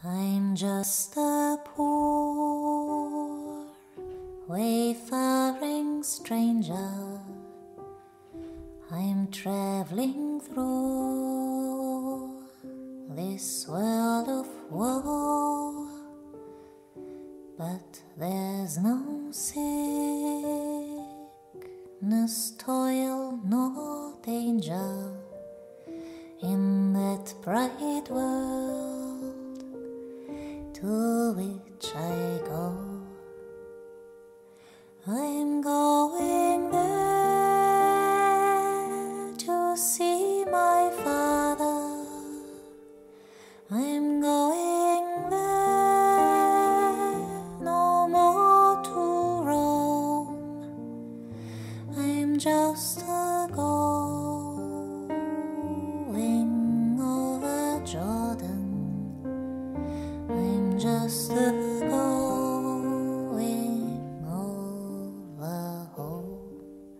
I'm just a poor wayfaring stranger. I'm traveling through this world of woe, but there's no sickness, toil, nor danger in that bright world to which I go. I'm going there to see my Father. I'm going there no more to roam. I'm just a going over Jordan. I'm just a going over home.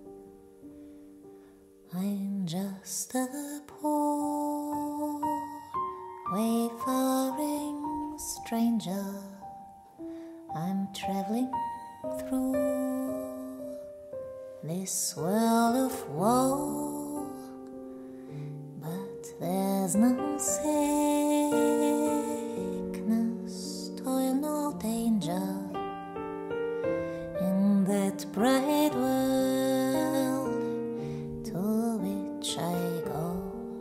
I'm just a poor wayfaring stranger. I'm traveling through this world of woe, but there's no sickness, toil, nor danger in that bright world to which I go.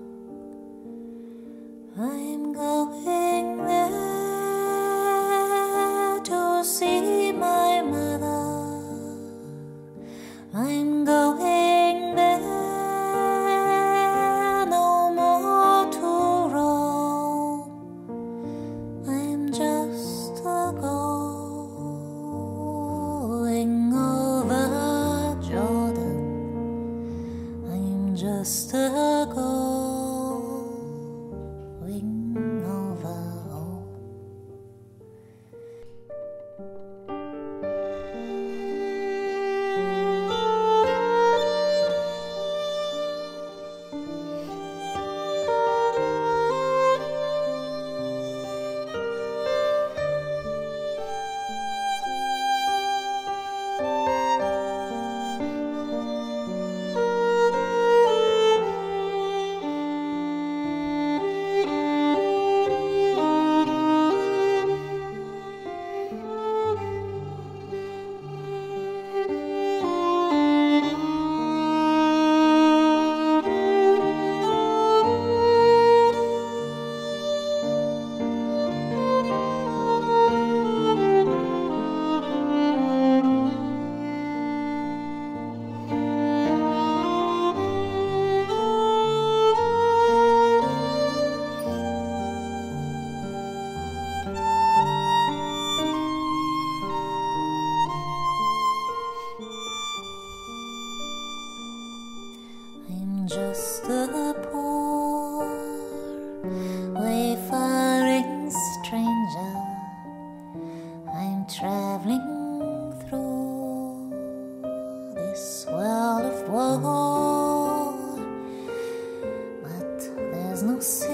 I'm going there to see my mother. I'm going there no more to roam. I'm just a going over Jordan. I'm just a going over home. I'm just a poor wayfaring stranger. I'm traveling through this world of woe, but there's no